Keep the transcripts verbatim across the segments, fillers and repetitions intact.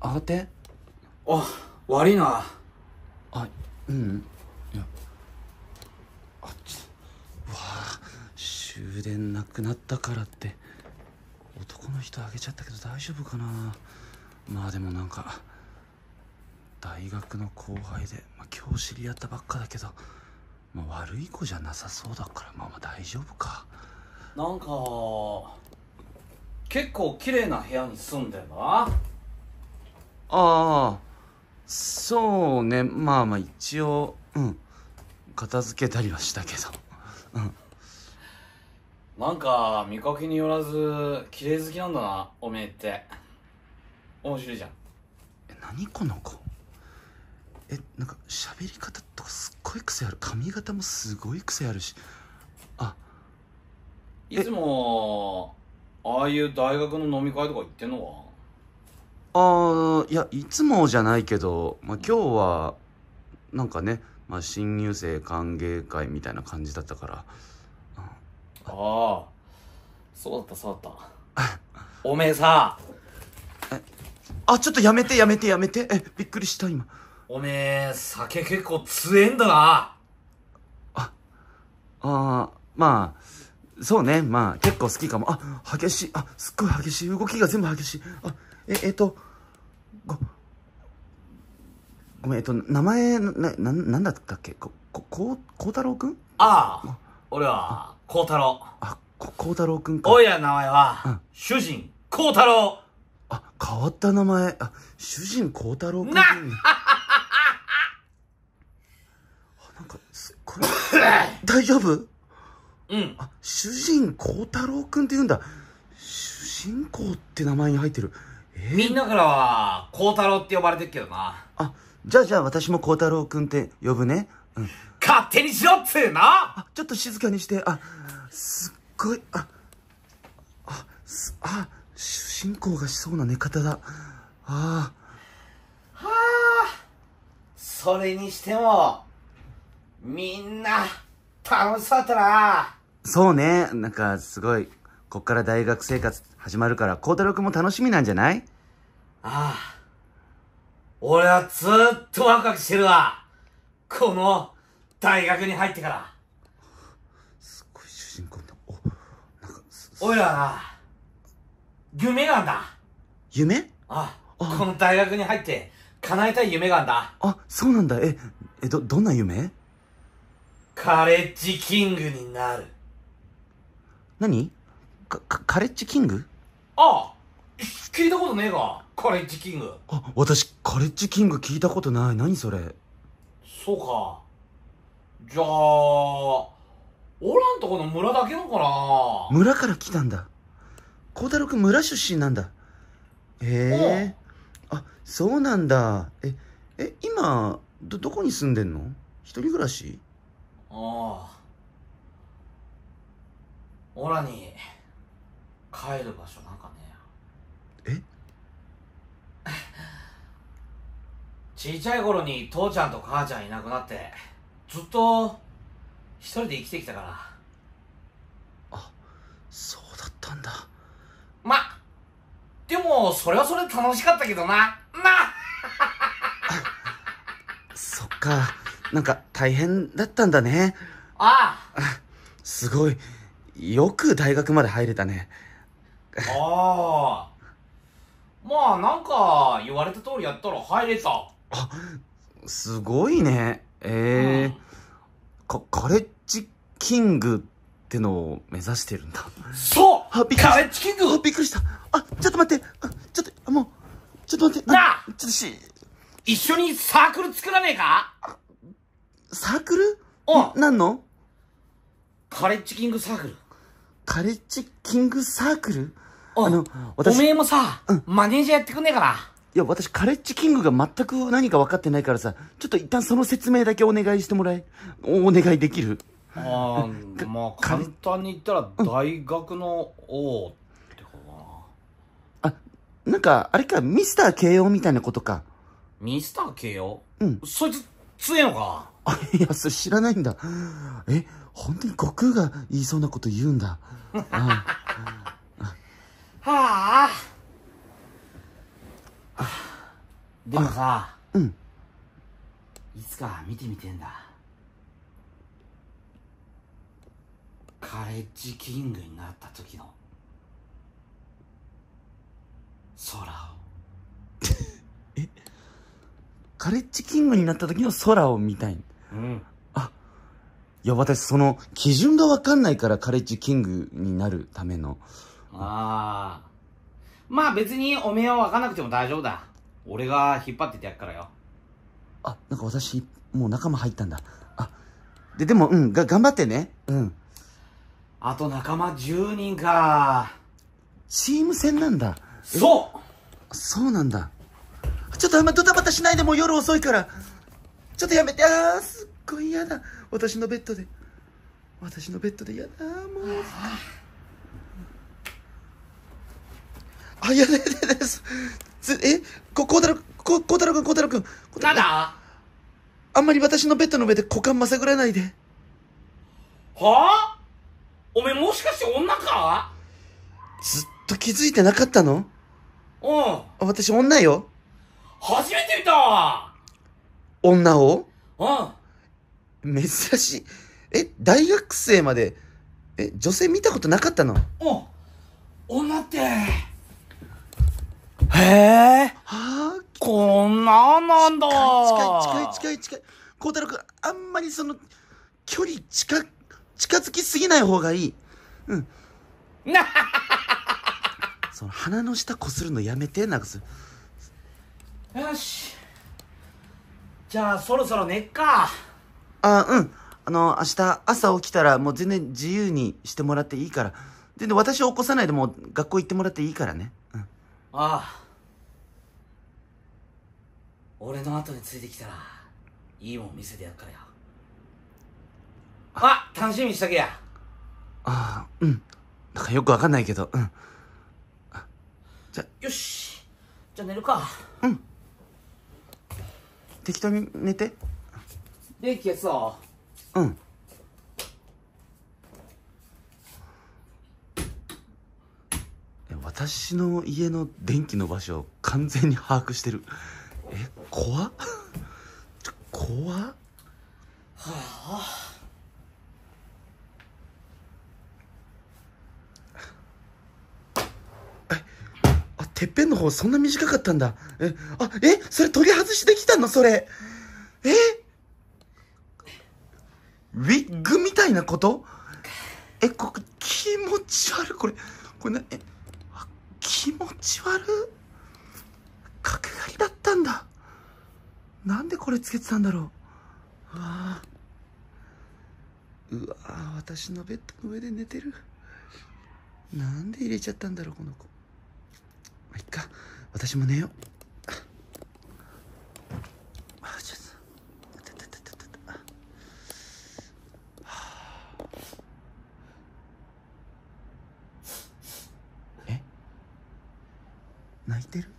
上がって。 あ、悪いな。 あ、うん。いや、あ、ちょ、わあ、終電なくなったからって男の人あげちゃったけど大丈夫かな。まあでもなんか大学の後輩で、まあ、今日知り合ったばっかだけど、まあ、悪い子じゃなさそうだから、まあまあ大丈夫か。 なんか結構綺麗な部屋に住んでんだな。 ああ、そうね。まあまあ一応うん片付けたりはしたけど。うん。 なんか見かけによらず綺麗好きなんだな、おめえって。面白いじゃん。 え、何この子。え、なんか喋り方とかすっごい癖ある。髪型もすごい癖あるし。あ、 いつもああいう大学の飲み会とか行ってんのか？ あー、いやいつもじゃないけど、まあ、今日はなんかね、まあ、新入生歓迎会みたいな感じだったから。 ああ、そうだったそうだった。おめえさ、 あ、ちょっとやめてやめてやめて。え、びっくりした今。 おめえ酒結構強えんだな。 ああ、まあそうね。まあ結構好きかも。あ、激しい。あ、すっごい激しい。動きが全部激しい。あ、ええっとごごめん、えっと名前なななんだったっけ。こここうこうたろうくん。 ああ、俺は孝太郎。 あ、ここうたろうくんか。 おいらの名前は、 うん、 主人孝太郎。 あ、変わった名前。あ、主人孝太郎くん。 なっなんかすっごい大丈夫？ うん。 あ、主人孝太郎くんって言うんだ。主人公って名前に入ってる。えー、 みんなからは孝太郎って呼ばれてるけどな。 あ、じゃあじゃあ私も孝太郎くんって呼ぶね。うん。 勝手にしろっつうの。 あ、ちょっと静かにして。あ、すっごい。あ、あ、す、あ、主人公がしそうな寝方だ。あはあ、それにしてもみんな楽しそうだったな。 あ、そうね。なんかすごい、こっから大学生活始まるから孝太郎くんも楽しみなんじゃない？ ああ、俺はずっとワクワクしてるわ。この大学に入ってから。 すごい主人公だ。お、なんか俺らはな、夢があんだ。 夢？ ああ、 あ、 この大学に入って叶えたい夢があんだ。 あ、そうなんだ。え、え、ど、どんな夢？ カレッジキングになる。 何？か、か、カレッジキング？ ああ、聞いたことねえか、カレッジキング。 あ、私、カレッジキング聞いたことない。何それ？ そうか。じゃあ、おらんとこの村だけのかな。 村から来たんだ。孝太郎くん村出身なんだ。へえ。あ、そうなんだ。え、え、今、ど、どこに住んでんの？一人暮らし？ ああ。おらに、帰る場所なんかねえや。 え？ ちいちゃい頃に父ちゃんと母ちゃんいなくなって、ずっと一人で生きてきたから。 あ、そうだったんだ。 ま、でもそれはそれで楽しかったけどな。なそっか。なんか大変だったんだね。 ああ。 あ、すごい。よく大学まで入れたね。 ああ。まあなんか言われた通りやったら入れた。 あ、すごいね。ええー、うん、か、カレッジキングってのを目指してるんだ。 そう、 あ、びっくりした。 カレッジキング。 あ、びっくりした。あ、ちょっと待って。あ、ちょっと、もう、ちょっと待って。 なあ、 ちょっとし、 一緒にサークル作らねえか？ サークル？ うん。 なんの？ カレッジキングサークル。 カレッジキングサークル？ あの、私、おめえもさ、うん、マネージャーやってくんねえかな。 いや、私、カレッジキングが全く何か分かってないからさ、ちょっと一旦その説明だけお願いしてもらえ、お願いできる？ ああ、まあ、簡単に言ったら、大学の王ってことかな。あ、なんか、あれか、ミスター慶応みたいなことか。 ミスター慶応？ うん。 そいつ、強えのか？ あ、いや、それ知らないんだ。え、本当に悟空が言いそうなこと言うんだ。ああ。 はあ。 でもさ、 うん。 いつか見てみてんだ。カレッジキングになった時の空を。 え、カレッジキングになった時の空を見たい。 うん。 あ、いや、私その基準がわかんないから、カレッジキングになるための。 ああ。まあ別におめえは分かんなくても大丈夫だ。俺が引っ張っててやっからよ。 あ、なんか私もう仲間入ったんだ。あ、ででもうんが頑張ってね。うん。 あと仲間じゅうにんか。 チーム戦なんだ。 そうそうなんだ。ちょっとあんまドタバタしないで、もう夜遅いから。ちょっとやめて。あー、すっごい嫌だ。私のベッドで。私のベッドで嫌だ。もう。あ、嫌だ嫌だ嫌だです。つえ、こ、こうたろ、こ、こうたろくん、こうたろくん。 なんだあんまり私のベッドの上で股間まさぐらないで。 はあおめえもしかして女かずっと気づいてなかったの？ うん。 あ、私女よ。 初めて見たわ。 女を？ うん。 珍しい。え、大学生まで、え、女性見たことなかったの？ うん。女って。へえ。 はあ、 こんなんなんだ。 近い近い近い近い。孝太郎君、あんまりその、距離近、近づきすぎない方がいい。うん。 なその鼻の下こするのやめて、なんかす。 よし。じゃあそろそろ寝っか。 あ、うん。あの、明日朝起きたらもう全然自由にしてもらっていいから。全然私を起こさないでもう学校行ってもらっていいからね。うん。 ああ。俺の後についてきたらいいもん見せてやるからよ。あ、楽しみにしとけや。 ああ、うん。なんかよくわかんないけど、うん。じゃ、 よし。じゃあ寝るか。 うん。適当に寝て。 電気消すぞ。 うん。私の家の電気の場所を完全に把握してる。え、怖っちょ怖っ。はあ。 あ、てっぺんの方そんな短かったんだ。え、あ、え、それ取り外しできたのそれ。え、ウィッグみたいなこと？え、ここ気持ち悪い。これ、これな、え、あ、気持ち悪い。角刈りだったんだ。なんでこれつけてたんだろう。うわうわ私のベッドの上で寝てる。なんで入れちゃったんだろうこの子。まあ、いっか、私も寝よう。あ、ちょっとたたたたたたはあ。え、泣いてる？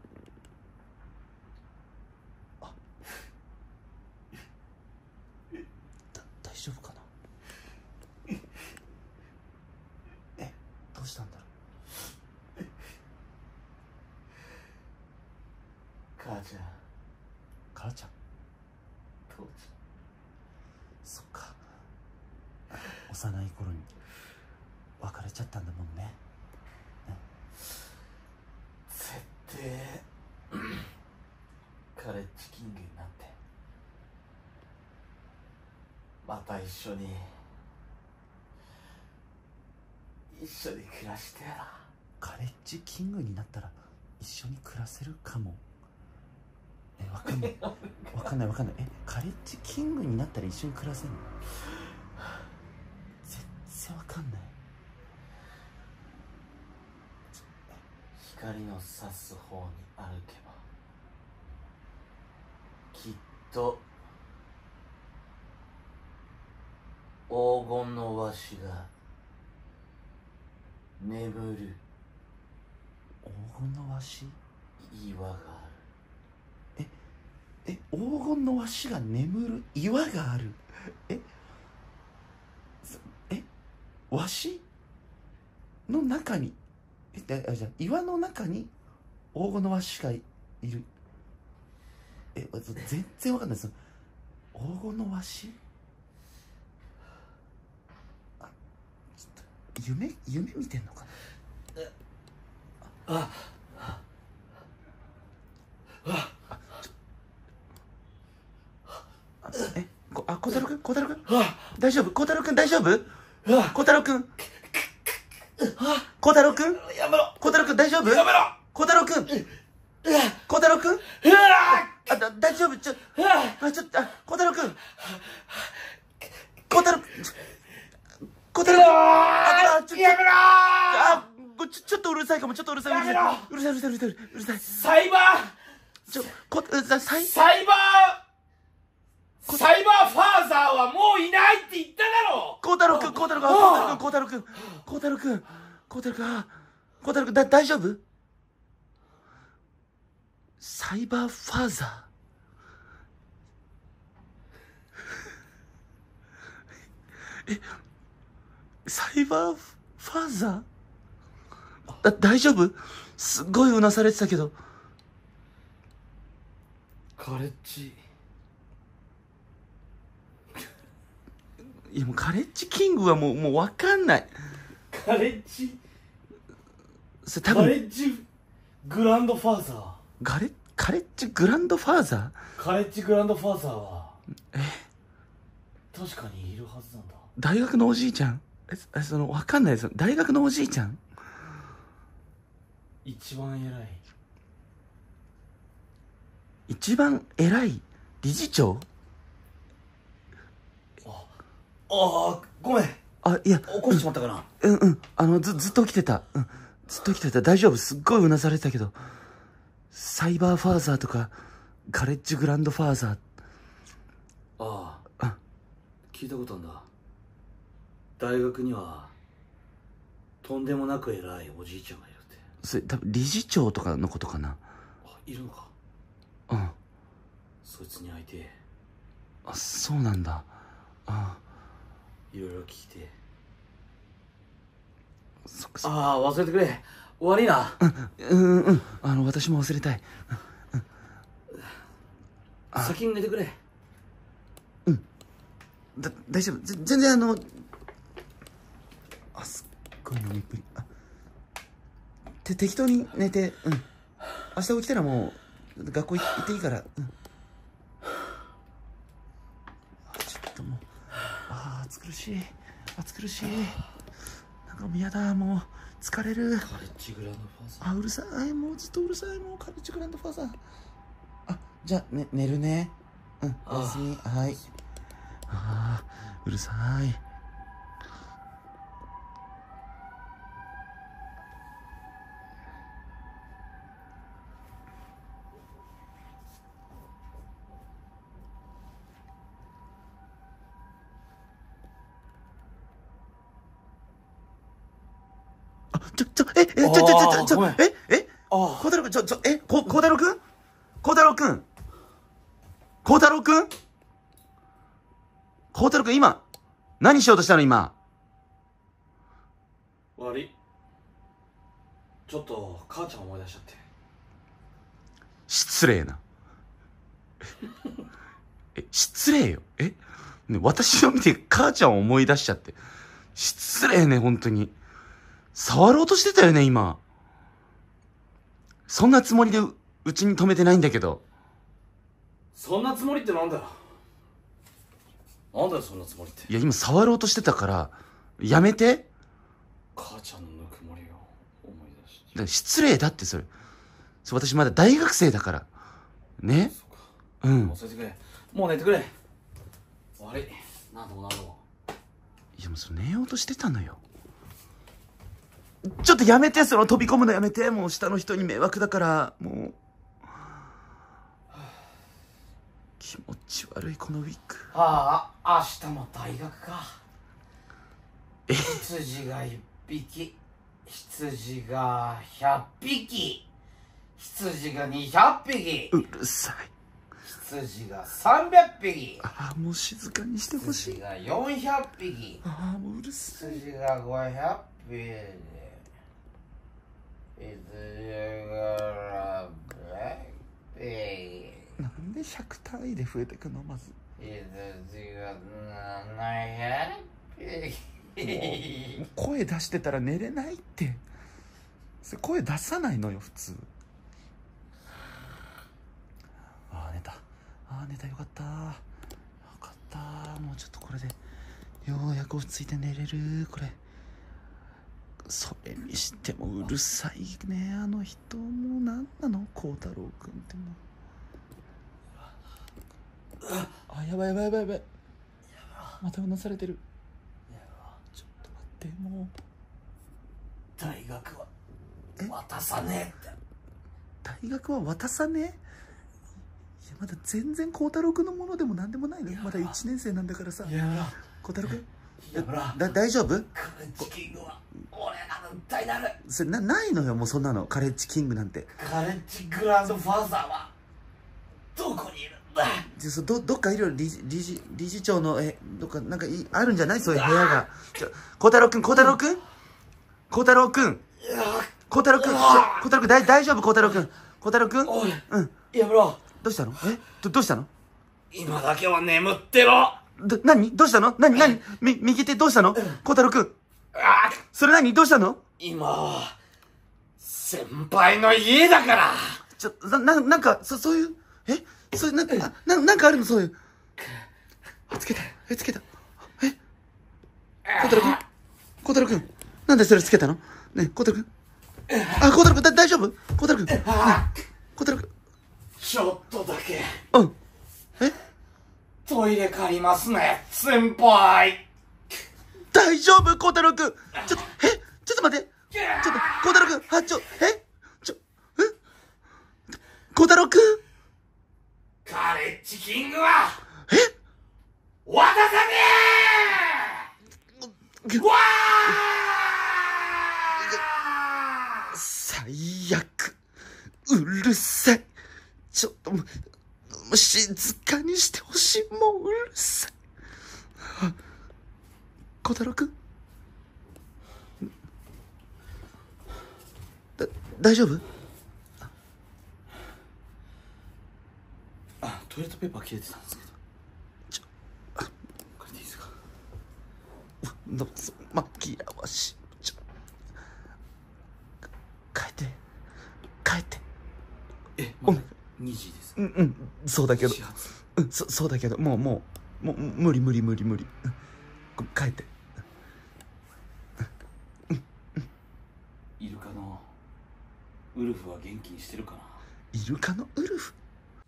あ、だ大丈夫かな。え、どうしたんだろう。 母ちゃん、 母ちゃん。 父ちそっか、幼い頃に別れちゃったんだもんね。 ゃん。絶対カレッジキングになってまた一緒に一緒に暮らしてやら。 カレッジキングになったら一緒に暮らせるかも。え、わかんないわかんないわかんない。え、カレッジキングになったら一緒に暮らせるの？全然わかんない。 光の差す方に歩けばきっと黄金のわしが眠る黄金のわし？ 岩がある。 え、え、黄金のわしが眠る岩がある。え、そえ、わしの中に、え、あ、じゃあ岩の中に黄金のわしがいる。 え全然わかんないです。黄金のわし、あちょっと夢夢見てんのかな。 ああああえこあ孝太郎君孝太郎君大丈夫孝太郎君大丈夫孝太郎君孝太郎君やめろ孝太郎君大丈夫やめろ孝太郎君孝太郎君うわあだ大丈夫ちょああちょっとあ孝太郎君孝太郎孝太郎君あちょっとやめろあちょちょっとうるさいかもちょっとうるさいうるさいうるさいうるさいうるさいうるさいサイバーちょこささいサイバーサイバーファーザーはもういないって言っただろ孝太郎君孝太郎君孝太郎君孝太郎君孝太郎君あ孝太郎君だ大丈夫サイバーファーザーえサイバーファーザーだ大丈夫すっごいうなされてたけどカレッジいやもうカレッジキングはもうもう分かんないカレッジそれ多分カレッジグランドファーザーガレカレッジグランドファーザーカレッジグランドファーザーはえ確かにいるはずなんだ大学のおじいちゃんええその分かんないです大学のおじいちゃん一番偉い一番偉い理事長ああごめんあいや起こしてしまったかなうんうんあのずずっと起きてたうんずっと起きてた大丈夫すっごいうなされてたけどサイバーファーザーとかカレッジグランドファーザーあああ聞いたことあんだ大学にはとんでもなく偉いおじいちゃんがいるってそれ多分理事長とかのことかなあいるのかうんそいつに会いてあそうなんだあいろいろ聞いてそっかそっかああ忘れてくれ悪いなうんうんうんあの私も忘れたい先に寝てくれだ大丈夫ぜ全然あのあすっごい飲みっぷりあて適当に寝てうん明日起きたらもう学校行っていいからうんあちょっともうあ暑苦しい暑苦しいなんかもう嫌だもう疲れるカレッジグランドファーザーあうるさいもうずっとうるさいもうカレッジグランドファーザーあじゃあ、ね、寝るねうんおやすみはいああうるさいあちょちょええちょちょちょちょちょごめんええあ孝太郎君ちょちょえこ孝太郎君孝太郎君孝太郎君孝太郎君今何しようとしたの今悪いちょっと母ちゃん思い出しちゃって失礼なえ失礼よえ、ね、私を見て母ちゃんを思い出しちゃって失礼ね本当に触ろうとしてたよね今そんなつもりで う, うちに止めてないんだけどそんなつもりってなんだよなんだよそんなつもりっていや今触ろうとしてたからやめて母ちゃんのぬくもりを思い出してだから失礼だってそれそれ私まだ大学生だからねそうかうん忘れてくれもう寝てくれ悪い何度も何度もいやもうそれ寝ようとしてたのよちょっとやめてその飛び込むのやめてもう下の人に迷惑だからもう気持ち悪いこのウィッグああ明日も大学か羊がいっぴき羊がひゃっぴき羊がにひゃっぴきうるさい羊がさんびゃくぴきああもう静かにしてほしい羊がよんひゃくぴきああもううるさい羊がごひゃくぴき羊がろっぴきなんででひゃく単位で増えてくのまず。 いや違うないやもう声出してたら寝れないって。それ声出さないのよ普通。ああ寝た、ああ寝た、よかったよかった。もうちょっとこれでようやく落ち着いて寝れる。これそれにしてもうるさいねあの人。もう何なの孝太郎君ってもう。あやばいやばいやばいやばい、またうなされてる。ちょっと待って、もう大学は渡さねえって。 大学は渡さねえ。いやまだ全然孝太郎君のものでも何でもないのよ。まだいちねん生なんだからさ。孝太郎君だ大丈夫？ カレッジキングは俺らの歌になる。 それなないのよもうそんなの。カレッジキングなんて。 カレッジグランドファーザーはどこにいるんだ。 じゃそどどっかいるよ。理事理事理事長のえどっかなんかいあるんじゃない？そういう部屋が。ちょ孝太郎君孝太郎君孝太郎君孝太郎君孝太郎君大大丈夫？孝太郎君孝太郎君おい、 うん、 やめろ。 どうしたの？えどどうしたの？ 今だけは眠ってろ。 ど何どうしたの？何何み右手どうしたの？孝太郎君あそれ何どうしたの？ 今は先輩の家だから。 ちょなななんかそそういうえそういうなんかあななんかあるの？そういうあつけたえつけたえ孝太郎君孝太郎君なんでそれつけたの？ね孝太郎君あ孝太郎君だ大丈夫？孝太郎君ね孝太郎君ちょっとだけうんえトイレ借りますね先輩。 大丈夫孝太郎君ちょっとえちょっと待ってちょっと孝太郎君あちょえちょえ孝太郎君カレッジキングはえ渡さねえ。わー最悪うるさい。ちょっともう静かにしてほしい。もううるさい。孝太郎君だ大丈夫？ あトイレットペーパー切れてたんですけど。 ちょあこれでいいですか？ どうぞ紛らわしい。ちょ帰って帰ってえまだにじです。 うんうんそうだけど始発うんそそうだけどもうもうもう無理無理無理無理うんこ帰ってイルカのウルフは元気にしてるかな。 イルカのウルフ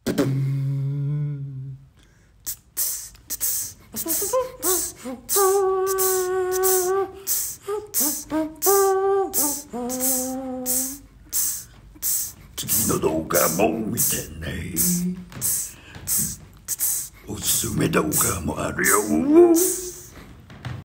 次の動画も見てね。おすすめ動画もあるよ。